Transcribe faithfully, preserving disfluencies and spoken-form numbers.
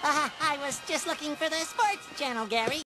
Uh, I was just looking for the sports channel, Gary.